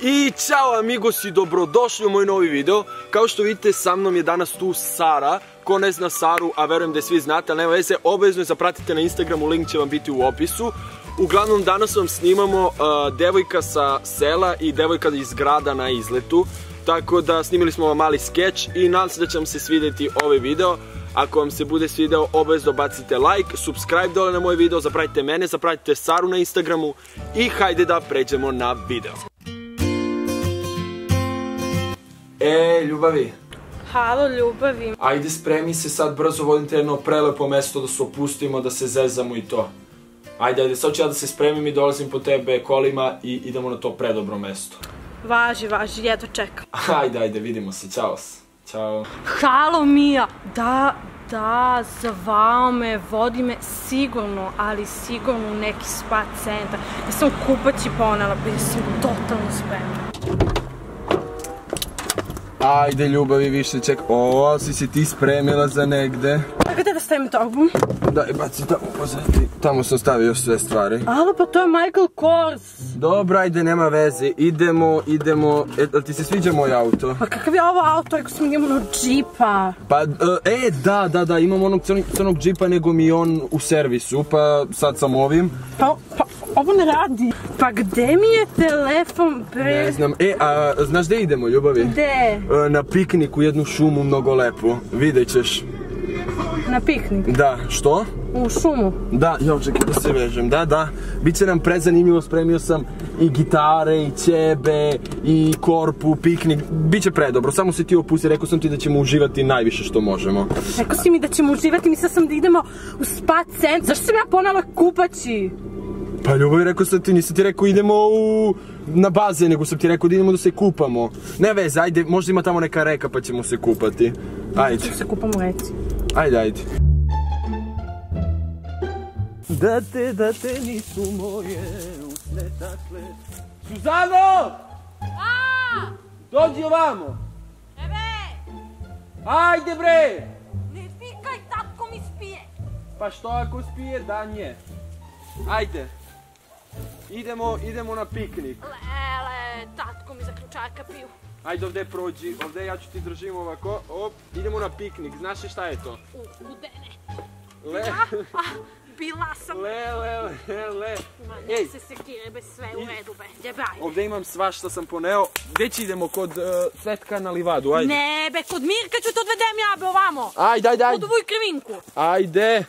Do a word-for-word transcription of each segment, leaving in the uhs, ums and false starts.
I ćao amigos i dobrodošli u moj novi video. Kao što vidite, sa mnom je danas tu Sara. Ko ne zna Saru, a verujem da je svi znate, ali nema veze, obavezno je zapratite na Instagramu, link će vam biti u opisu. Uglavnom, danas vam snimamo uh, devojka sa sela i devojka iz grada na izletu. Tako da snimili smo vam mali skeč i nadam se da će vam se svidjeti ovaj video. Ako vam se bude svideo, obavezno bacite like, subscribe dole na moj video, zapratite mene, zapratite Saru na Instagramu i hajde da pređemo na video. E, ljubavi. Halo, ljubavi. Ajde, spremi se sad, brzo vodim te jedno prelepo mesto da se opustimo, da se zezamo i to. Ajde, ajde, sad ću ja da se spremim i dolazim po tebe kolima i idemo na to predobro mesto. Važi, važi, jedva čekam. Ajde, ajde, vidimo se, ćao se. Ćao. Halo, Mija. Da, da, zvao me, vodi me sigurno, ali sigurno u neki spa centar. Ja sam kupaći ponela, pa ja sam totalno spremna. Ajde, ljubavi, više ček. O, si si ti spremila za negde. A gde da stavim torbu? Daj, baci tamo pozadnji. Tamo sam stavio sve stvari. Ali pa to je Michael Kors. Dobro, ajde, nema veze. Idemo, idemo. E, ali ti se sviđa moj auto? Pa kakav je ovo auto, ako sam imamo džipa? Pa, e, da, da, da, imam onog crnog džipa, nego mi je on u servisu, pa sad sam ovim. Pa, pa, ovo ne radi. Pa gde mi je telefon, bre? Ne znam. E, a znaš gde idemo, ljubavi? Gde? Na piknik u jednu šumu, mnogo lepo. Vidjet ćeš. Na piknik? Da, što? U šumu? Da, ja čekaj da se vežem, da, da. Biće nam prezanimljivo, spremio sam i gitare, i ćebe, i korpu, piknik. Biće predobro, samo se ti opusti, rekao sam ti da ćemo uživati najviše što možemo. Rekao si mi da ćemo uživati, mislila sam da idemo u spa centar. Zašto sam ja ponela kupaći? Pa ljubavi, rekao sam ti, nisam ti rekao idemo u... na baze, nego sam ti rekao da idemo da se kupamo. Ne veze, ajde, možda ima tamo neka reka pa ćemo se kupati. Ajde. Ćemo se kupamo u reci. Ajde, ajde. Da te, da te nisu moje usne takle. Suzano! A! Dođi ovamo! Ebe! Ajde bre! Ne fikaj, tatko mi spije! Pa što ako spije, dan je. Ajde. Idemo, idemo na piknik. Lele, tatko mi za ključaka piju. Ajde ovdje prođi, ovdje ja ću ti držim ovako. Op, idemo na piknik, znaš li šta je to? U, udene. Le. A, bila sam. Le, le, le, le. Ma ne se sekire, bez sve u redu, be. Gdje baj? Ovdje imam svašta sam poneo. Gdje će idemo? Kod Svetka na livadu, ajde. Ne, be, kod Mirka ću te odvedem ja, be, ovamo. Ajde, ajde, ajde. Kod ovu i krivinku. Ajde.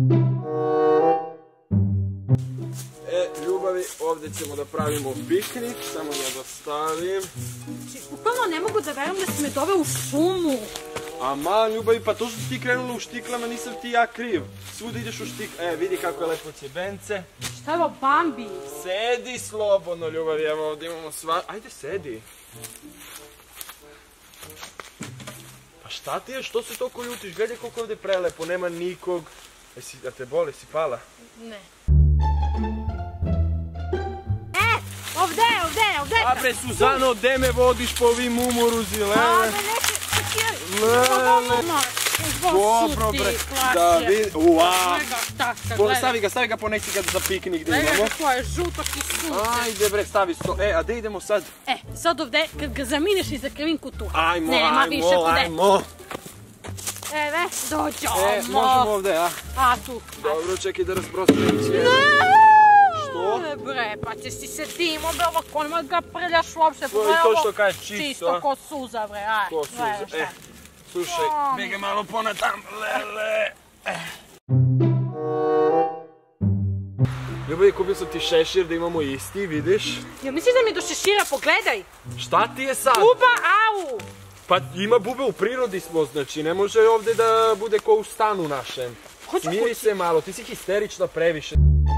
E, ljubavi, ovdje ćemo da pravimo piknik, samo ja da stavim. Upravo ne mogu da verujem da si me doveo u šumu. Aman, ljubavi, pa to što ti krenula u štiklama, nisam ti ja kriv. Svuda ideš u štik... E, vidi kako je lepo ćebence. Šta je ovo, Bambi? Sedi slobodno, ljubavi, evo ovdje imamo sva... Ajde, sedi. Pa šta ti je, što se toliko ljutiš? Gledaj koliko je ovdje prelepo, nema nikog. Jesi, da te boli, si pala? Ne. Ovdje, ovdje, ovdje! A bre, Suzano, gde me vodiš po ovim umuruzi, lele? A, da neće, čekaj! Lele! Dobro bre, da vidi, uaa! Stavi ga, stavi ga, ponesi ga za piknik da imamo. Gledaj kako je žuto kisunce. Ajde bre, stavi sto, e, a gde idemo sad? E, sad ovdje, kad ga zamineš i za krivinku tu. Ajmo, Nema ajmo, više kude. ajmo! Eve, dođemo! E, možemo ovdje, a? A, tu. Dobro, čekaj da rasprostrim svijet. Što? Ne bre, pa će si se dimo, bre, ovako nema da ga prljaš uopšte. To je to što kaže čisto, a? Čisto ko suza, bre, aj. Ko suza, e. Slušaj, bega malo ponatam, lele. Ljubavi, kupio sam ti šešir da imamo isti, vidiš? Ja misliš da mi do šešira, pogledaj. Šta ti je sad? Buba, au! Pa ima bube u prirodi smo, znači ne može ovdje da bude ko u stanu našem. Smiri se malo, ti si histerična previše.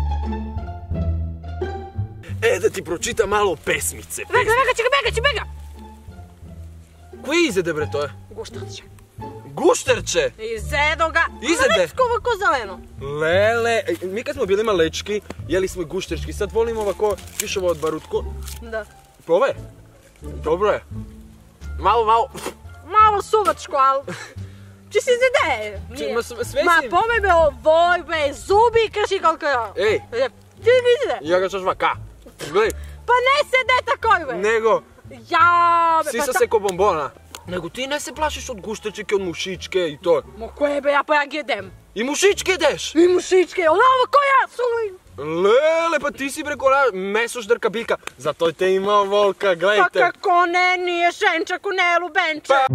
E, da ti pročitam malo pesmice. Bega, bega, čekaj, bega, čekaj, bega! Koji izede bre to je? Gušterče. Gušterče? Izedo ga. Izede? Lečko ovako zeleno. Lele, mi kad smo bili malečki, jeli smo i gušterčki, sad volimo ovako, viš ovo od barutko. Da. Probaj. Dobro je. Malo, malo. Malo suvačko, ali... Či si izede? Ma sve si... Ma pomej me ovoj, be, zubi krši koliko ja. Ej. Ti ne izede? Ja ga čaš vaka. Gledaj. Pa ne se deta koji ve! Nego, Ja, be, sisa se ko bombona. Nego ti ne se plašiš od guštačike, od mušičke i to. Ma koje be, ja pa ja gedem. I mušičke ideš? I mušičke, odavo koja su... Lele, pa ti si preko meso ždrka biljka. Zato te imao volka, Pa gledajte. kako ne, nije šenčak u ne lubenčak. Pa...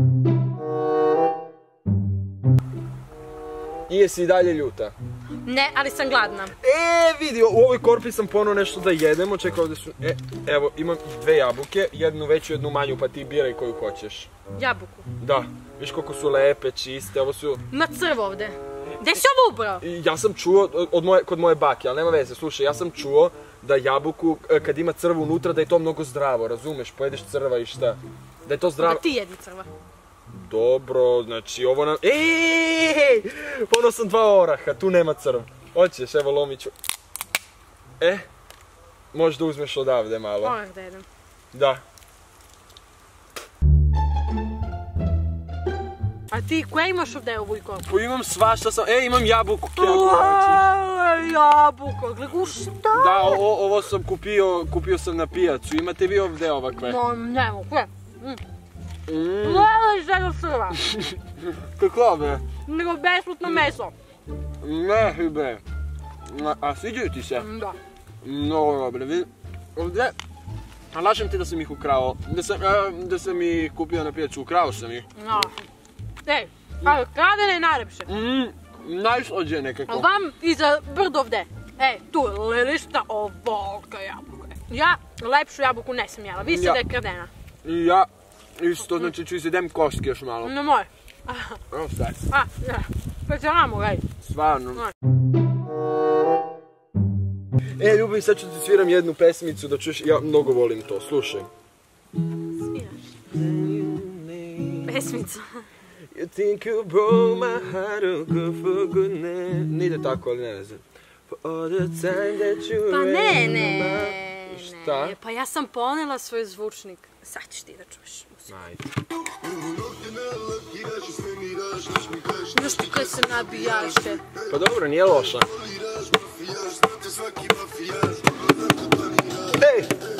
I jesi i dalje ljuta? Ne, ali sam gladna. E, vidi, u ovoj korpi sam ponovo nešto da jedemo. Čekaj, ovdje su... E, evo, imam dve jabuke, jednu veću, jednu manju, pa ti biraj koju hoćeš. Jabuku. Da, viš koliko su lepe, čiste, ovo su... Ima crv ovde. Gde si ovo ubrao? I ja sam čuo od moje, kod moje bake, ali nema veze, slušaj, ja sam čuo da jabuku, kad ima crvu unutra, da je to mnogo zdravo, razumeš, pojedeš crva i šta? Da je to zdravo... Da ti jedi crva. Dobro, znači ovo nam... Ej, ponovno sam dva oraha, tu nema crv. Hoćeš, evo lomit ću. E, možda uzmeš odavde malo. Orah da jedem. Da. A ti, koja imaš ovdje u ovoj korpu? Pa imam svašta sam... E, imam jabuku, ako hoćeš. Jabuka, gledaj, šta? Da, o, ovo sam kupio, kupio sam na pijacu. Imate vi ovdje ovakve? No, ne mogu, koje? Mm. Gledaj želju srva. Kako be? Nego besplatno meso. Ne, be. A sviđaju ti se? Da. Mnogo dobre, vidi. Ovdje... A lažem ti da sam ih ukrao. Da sam, a, da sam ih kupio na pijacu, ukrao sam ih. No. Ej, ali kradene je najlepše. Mmm, najslađe nekako. Ali vam iza brdo ovdje. Ej, tu je lišta ovolika jabuka. Ja lepšu jabuku ne sam jela, vi ste Ja. da je kradena. I ja isto, znači ću izjedem kostke još malo. No moj. Evo sad, A, ne. Specijalamo, ej. stvarno. Moj. E, ljubav, sad ću ti sviram jednu pesmicu da čuješ, ja mnogo volim to, slušaj. Sviraš. Pesmicu. You think you broke my heart, oh good for goodness. Ne ide tako, ali ne znam. For all the time that you Pa ne, rain ne, my- Šta? ne. Pa ja sam ponela svoj zvučnik. Sad ćeš ti da čuješ. Ajde. Još ti kaj se nabijaše. Pa dobro, nije loša. Ej!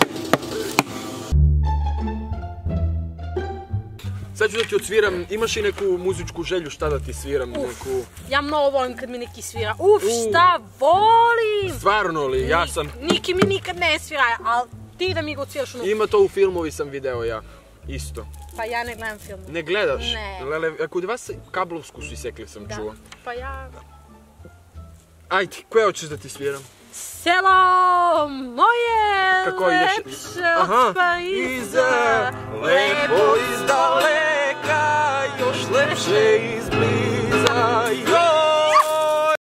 Sad ću da ti odsviram, imaš i neku muzičku želju šta da ti sviram, neku... Ja mnogo volim kad mi neki svira. Uf, šta volim! Stvarno li, ja sam... Niki mi nikad ne svira, ali ti da mi ga odsviraš ono... Ima to u filmovi sam video ja, isto. Pa ja ne gledam film. Ne gledaš? Ne. Lele, kod vas kablovsku su isekli sam Da. čuo. Pa ja... Ajde, koje hoćeš da ti sviram? Selo moje Kako ideš? lepše Aha, od Pariza, lepo iz daleka, još lepše izbliza, joj!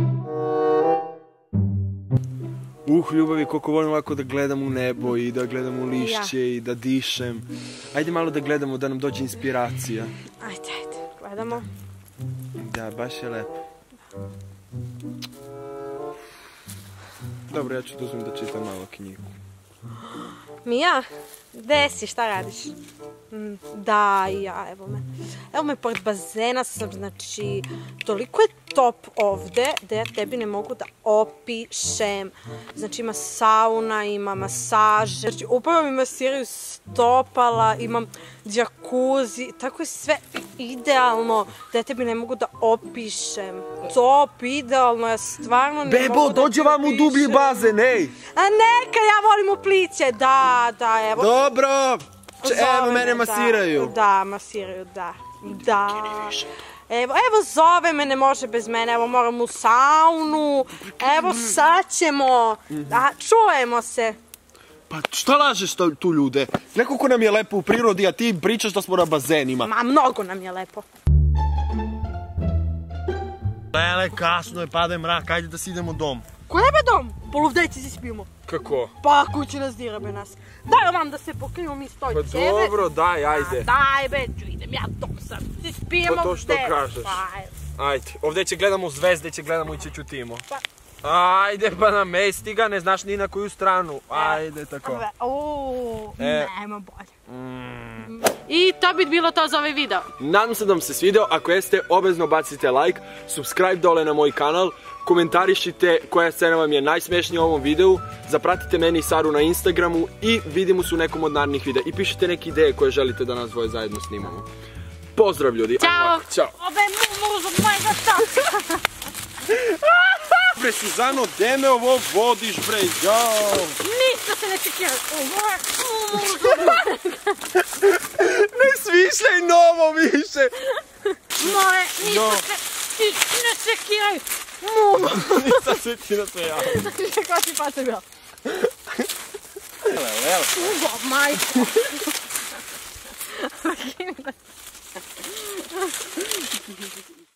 Uh, ljubavi, koliko volim ovako da gledam u nebo i da gledam u lišće i da dišem. Ajde malo da gledamo, da nam dođe inspiracija. Ajde, ajde, gledamo. Da, baš je lepo. Dobro, ja ću da uzmem da čitam malo knjigu. Mija, gde si, šta radiš? Mm, Da, i ja, evo me. Evo me, pored bazena sam, znači, toliko je top ovde da ja tebi ne mogu da opišem. Znači, ima sauna, ima masaže, znači, upravo mi masiraju stopala, imam džakuzi, tako je sve idealno da ja tebi ne mogu da opišem. Top, idealno, ja stvarno ne Bebo, mogu da ti dođe vam u dublji opišem. bazen, ej! A neka, ja volim u pliće, da, da, evo. Dobro! Če, Zove evo, me, mene da. masiraju. Da, masiraju, da. Da. Evo, evo zove me, ne može bez mene, evo moram u saunu, evo sad ćemo, da, čujemo se. Pa šta lažeš to- tu ljude? Neko ko nam je lepo u prirodi, a ti pričaš da smo na bazenima. Ma, mnogo nam je lepo. Lele, kasno je, pada je mrak, ajde da si idemo dom. Koje be dom? Poluvdejci si spimo. Kako? Pa, kući nas dira be nas. Daj vam da se pokriju mi stoj Pa tebe. dobro, daj, ajde. Daj be, ću idem ja dom sad. Si spijemo Pa to što gde? kažeš. Pa, Ajde, ovdje će gledamo zvezde, će gledamo i će čutimo. Pa. Ajde, pa namesti ga, ne znaš ni na koju stranu. Ajde, tako. Uuu, E. nema bolje. Mm. I to bi bilo to za ovaj video. Nadam se da vam se svideo, ako jeste, obavezno bacite like, subscribe dole na moj kanal, komentarišite koja scena vam je najsmešnija u ovom videu, zapratite meni i Saru na Instagramu i vidimo se u nekom od narednih videa. I pišite neke ideje koje želite da nas dvoje zajedno snimamo. Pozdrav ljudi! Ćao! Ćao! Ove mumu za mojega tata! Bre, Suzano, gde me ovo vodiš, bre, jao! Ništa se ne sekiraj! Ne smišljaj novo više! Moje, ništa se ti ne sekiraj! Mumu! Nisam se ti na sve javno. Kako si pa se bio? Evo, evo. Ugo, majko! Kini da...